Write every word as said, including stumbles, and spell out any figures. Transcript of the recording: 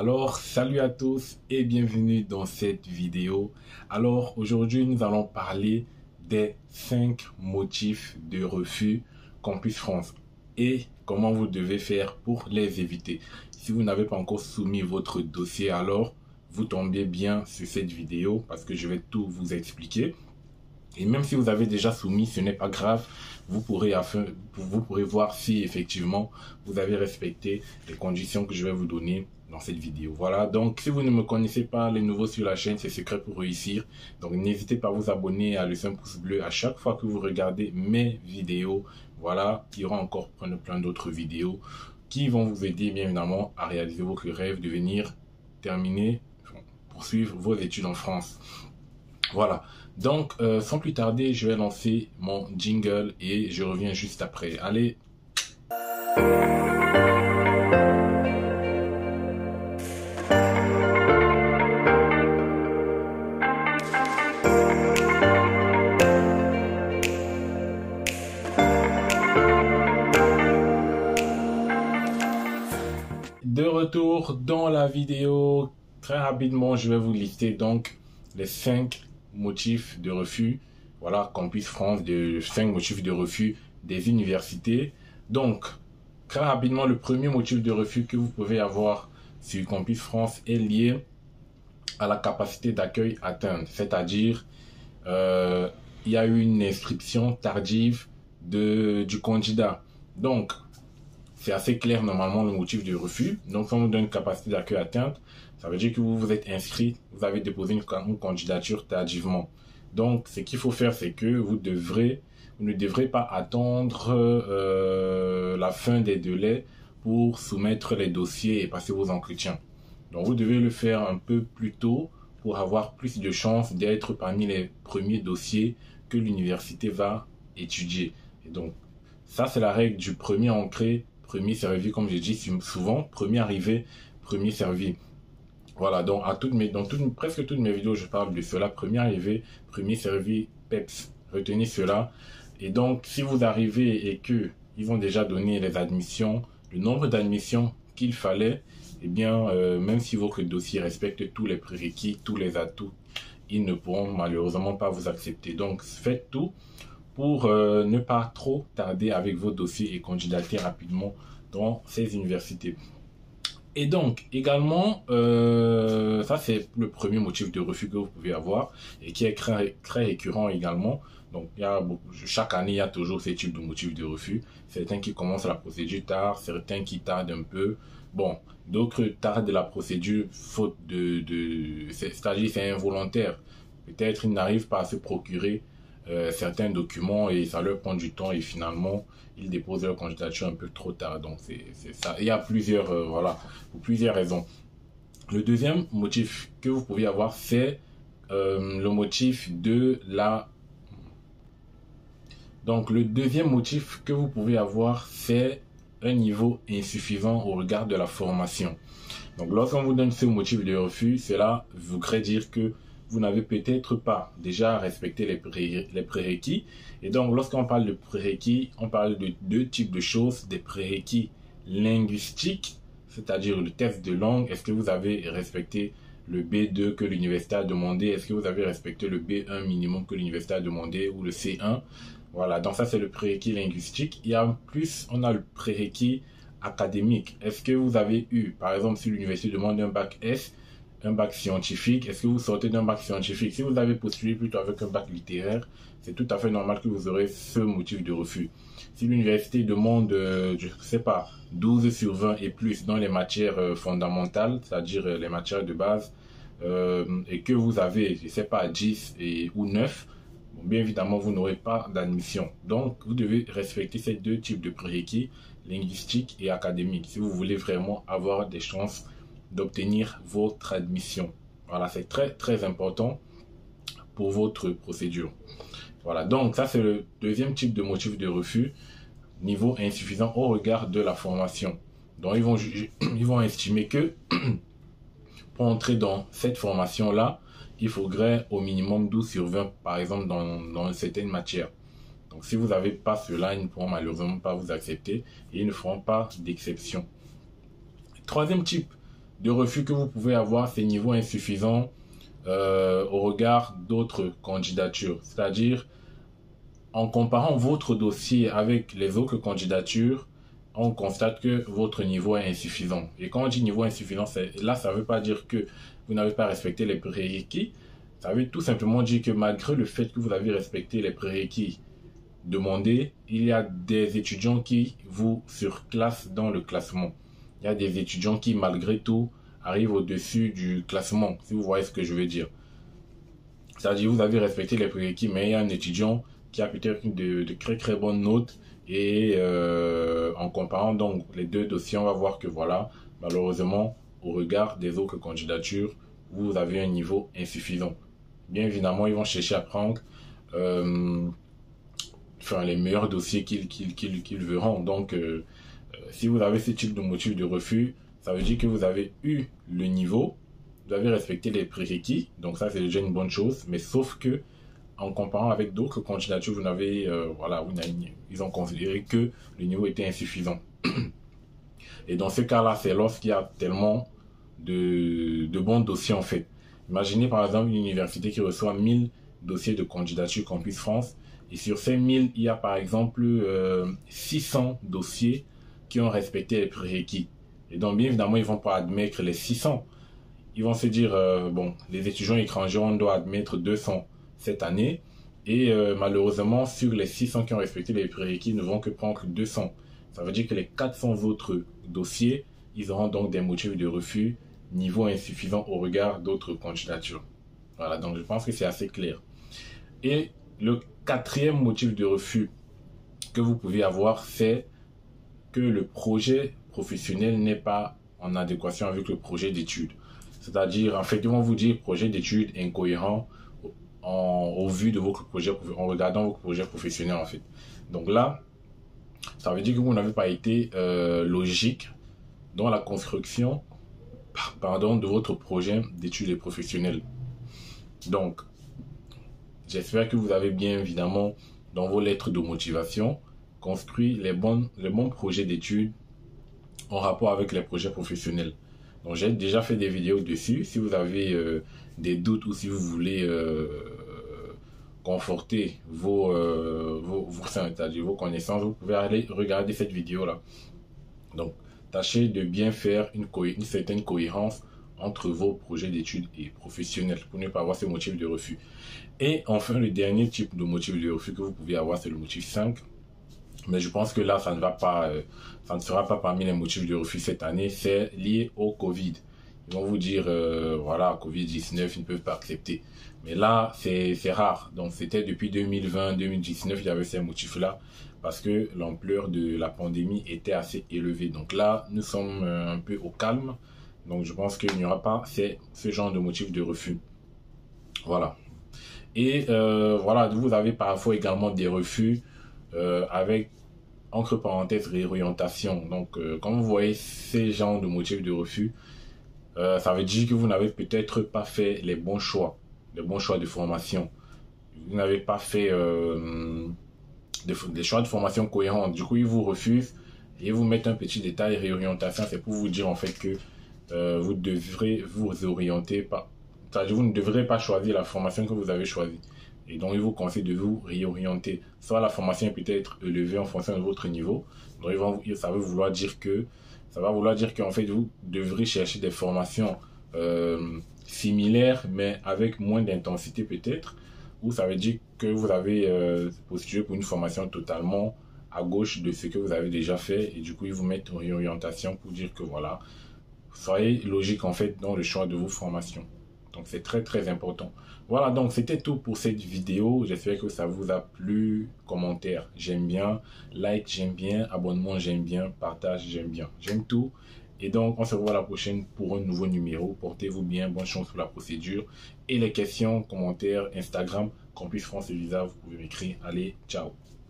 Alors, salut à tous et bienvenue dans cette vidéo. Alors, aujourd'hui, nous allons parler des cinq motifs de refus Campus France et comment vous devez faire pour les éviter. Si vous n'avez pas encore soumis votre dossier, alors vous tombez bien sur cette vidéo parce que je vais tout vous expliquer. Et même si vous avez déjà soumis, ce n'est pas grave. Vous pourrez, vous pourrez voir si effectivement vous avez respecté les conditions que je vais vous donner dans cette vidéo. Voilà, donc si vous ne me connaissez pas, les nouveaux sur la chaîne, c'est secret pour réussir. Donc n'hésitez pas à vous abonner, à laisser un pouce bleu à chaque fois que vous regardez mes vidéos. Voilà, il y aura encore plein, plein d'autres vidéos qui vont vous aider bien évidemment à réaliser votre rêve de venir terminer, poursuivre vos études en France. Voilà, donc euh, sans plus tarder, je vais lancer mon jingle et je reviens juste après. Allez. De retour dans la vidéo, très rapidement, je vais vous lister donc les cinq motifs de refus, voilà, Campus France, de cinq motifs de refus des universités. Donc, très rapidement, le premier motif de refus que vous pouvez avoir sur Campus France est lié à la capacité d'accueil atteinte, c'est-à-dire euh, il y a eu une inscription tardive de, du candidat. Donc, c'est assez clair normalement le motif de refus. Donc, quand on vous donne une capacité d'accueil atteinte, ça veut dire que vous vous êtes inscrit, vous avez déposé une, une candidature tardivement. Donc, ce qu'il faut faire, c'est que vous devrez, vous ne devrez pas attendre euh, la fin des délais pour soumettre les dossiers et passer vos entretiens. Donc, vous devez le faire un peu plus tôt pour avoir plus de chances d'être parmi les premiers dossiers que l'université va étudier. Et donc, ça, c'est la règle du premier entré, premier servi, comme je dis souvent, premier arrivé, premier servi. Voilà, donc à toutes mes, dans toutes, presque toutes mes vidéos, je parle de cela. Premier arrivé, premier servi, P E P S. Retenez cela. Et donc, si vous arrivez et que ils ont déjà donné les admissions, le nombre d'admissions qu'il fallait, eh bien, euh, même si votre dossier respecte tous les prérequis, tous les atouts, ils ne pourront malheureusement pas vous accepter. Donc, faites tout pour euh, ne pas trop tarder avec vos dossiers et candidater rapidement dans ces universités. Et donc, également, euh, ça c'est le premier motif de refus que vous pouvez avoir et qui est très, très récurrent également. Donc, il y a beaucoup, chaque année, il y a toujours ces types de motifs de refus. Certains qui commencent la procédure tard, certains qui tardent un peu. Bon, d'autres tardent la procédure faute de... de c'est-à-dire c'est involontaire. Peut-être ils n'arrivent pas à se procurer Euh, certains documents et ça leur prend du temps et finalement ils déposent leur candidature un peu trop tard. Donc c'est ça. Il y a plusieurs euh, voilà, pour plusieurs raisons. Le deuxième motif que vous pouvez avoir, c'est euh, le motif de la donc le deuxième motif que vous pouvez avoir, c'est un niveau insuffisant au regard de la formation. Donc lorsqu'on vous donne ce motif de refus, cela voudrait dire que vous n'avez peut-être pas déjà respecté les, pré les prérequis. Et donc, lorsqu'on parle de prérequis, on parle de deux types de choses. Des prérequis linguistiques, c'est-à-dire le test de langue. Est-ce que vous avez respecté le B deux que l'université a demandé? Est-ce que vous avez respecté le B un minimum que l'université a demandé ou le C un? Voilà, donc ça, c'est le prérequis linguistique. Et en plus, on a le prérequis académique. Est-ce que vous avez eu, par exemple, si l'université demande un bac S, un bac scientifique, est-ce que vous sortez d'un bac scientifique? Si vous avez postulé plutôt avec un bac littéraire, c'est tout à fait normal que vous aurez ce motif de refus. Si l'université demande, euh, je ne sais pas, douze sur vingt et plus dans les matières euh, fondamentales, c'est-à-dire euh, les matières de base, euh, et que vous avez, je ne sais pas, dix et, ou neuf, bon, bien évidemment, vous n'aurez pas d'admission. Donc, vous devez respecter ces deux types de prérequis, linguistiques et académiques, si vous voulez vraiment avoir des chances d'obtenir votre admission. Voilà, c'est très très important pour votre procédure. Voilà, donc ça c'est le deuxième type de motif de refus, niveau insuffisant au regard de la formation. Donc ils vont juger, ils vont estimer que pour entrer dans cette formation là, il faudrait au minimum douze sur vingt par exemple dans, dans certaines matières. Donc si vous n'avez pas cela, ils ne pourront malheureusement pas vous accepter et ils ne feront pas d'exception. Troisième type de refus que vous pouvez avoir, c'est niveau insuffisant euh, au regard d'autres candidatures. C'est-à-dire, en comparant votre dossier avec les autres candidatures, on constate que votre niveau est insuffisant. Et quand on dit niveau insuffisant, là, ça ne veut pas dire que vous n'avez pas respecté les prérequis. Ça veut tout simplement dire que malgré le fait que vous avez respecté les prérequis demandés, il y a des étudiants qui vous surclassent dans le classement. Il y a des étudiants qui, malgré tout, arrivent au-dessus du classement, si vous voyez ce que je veux dire. C'est-à-dire, vous avez respecté les prérequis, mais il y a un étudiant qui a peut-être de, de très très bonnes notes. Et euh, en comparant donc les deux dossiers, on va voir que voilà, malheureusement, au regard des autres candidatures, vous avez un niveau insuffisant. Bien évidemment, ils vont chercher à prendre euh, enfin, les meilleurs dossiers qu'ils qu'ils, qu'ils, qu'ils verront. Donc, euh, si vous avez ce type de motif de refus, ça veut dire que vous avez eu le niveau, vous avez respecté les prérequis, donc ça c'est déjà une bonne chose, mais sauf que en comparant avec d'autres candidatures, vous n'avez, euh, voilà, vous n'avez, ils ont considéré que le niveau était insuffisant. Et dans ce cas-là, c'est lorsqu'il y a tellement de, de bons dossiers en fait. Imaginez par exemple une université qui reçoit mille dossiers de candidature Campus France, et sur ces mille, il y a par exemple euh, six cents dossiers qui ont respecté les prérequis. Et donc, bien évidemment, ils ne vont pas admettre les six cents. Ils vont se dire, euh, bon, les étudiants étrangers, on doit admettre deux cents cette année. Et euh, malheureusement, sur les six cents qui ont respecté les prérequis, ils ne vont que prendre deux cents. Ça veut dire que les quatre cents autres dossiers, ils auront donc des motifs de refus, niveau insuffisant au regard d'autres candidatures. Voilà, donc je pense que c'est assez clair. Et le quatrième motif de refus que vous pouvez avoir, c'est que le projet professionnel n'est pas en adéquation avec le projet d'études. C'est-à-dire, en fait, ils vont vous dire projet d'études incohérent en, au vu de votre projet, en regardant votre projet professionnel, en fait. Donc là, ça veut dire que vous n'avez pas été euh, logique dans la construction pardon, de votre projet d'études professionnelles. Donc, j'espère que vous avez bien évidemment, dans vos lettres de motivation, construit les bons, les bons projets d'études en rapport avec les projets professionnels. Donc, j'ai déjà fait des vidéos dessus. Si vous avez euh, des doutes ou si vous voulez euh, conforter vos, euh, vos, vos, c'est-à-dire vos connaissances, vous pouvez aller regarder cette vidéo-là. Donc, tâchez de bien faire une, une certaine cohérence entre vos projets d'études et professionnels pour ne pas avoir ces motifs de refus. Et enfin, le dernier type de motif de refus que vous pouvez avoir, c'est le motif cinq. Mais je pense que là, ça ne va pas, euh, ça ne sera pas parmi les motifs de refus cette année. C'est lié au Covid. Ils vont vous dire, euh, voilà, Covid dix-neuf, ils ne peuvent pas accepter. Mais là, c'est rare. Donc, c'était depuis deux mille vingt, deux mille dix-neuf, il y avait ces motifs-là parce que l'ampleur de la pandémie était assez élevée. Donc là, nous sommes euh, un peu au calme. Donc, je pense qu'il n'y aura pas ces, ce genre de motifs de refus. Voilà. Et euh, voilà, vous avez parfois également des refus euh, avec, entre parenthèses, réorientation. Donc, euh, quand vous voyez ces genres de motifs de refus, euh, ça veut dire que vous n'avez peut-être pas fait les bons choix, les bons choix de formation. Vous n'avez pas fait euh, des, des choix de formation cohérents. Du coup, ils vous refusent et vous mettent un petit détail réorientation. C'est pour vous dire en fait que euh, vous devrez vous orienter par... C'est-à-dire vous ne devrez pas choisir la formation que vous avez choisie. Et donc, il vous conseille de vous réorienter. Soit la formation est peut-être élevée en fonction de votre niveau. Donc, ils vont, ça veut vouloir dire que, ça va vouloir dire qu'en fait, vous devrez chercher des formations euh, similaires, mais avec moins d'intensité peut-être. Ou ça veut dire que vous avez euh, postulé pour une formation totalement à gauche de ce que vous avez déjà fait. Et du coup, ils vous mettent en réorientation pour dire que voilà, soyez logique en fait dans le choix de vos formations. Donc, c'est très, très important. Voilà, donc c'était tout pour cette vidéo. J'espère que ça vous a plu. Commentaire, j'aime bien. Like, j'aime bien. Abonnement, j'aime bien. Partage, j'aime bien. J'aime tout. Et donc, on se revoit la prochaine pour un nouveau numéro. Portez-vous bien. Bonne chance pour la procédure. Et les questions, commentaires, Instagram, Campus France et Visa, vous pouvez m'écrire. Allez, ciao.